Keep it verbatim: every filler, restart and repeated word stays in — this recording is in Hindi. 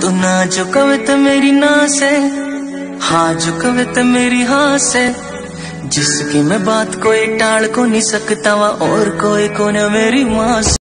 तू ना जो कविता मेरी ना से, हाँ जो कविता मेरी हाँ से, जिसकी मैं बात कोई टाल को नहीं सकता वा और कोई को न मेरी माँ से।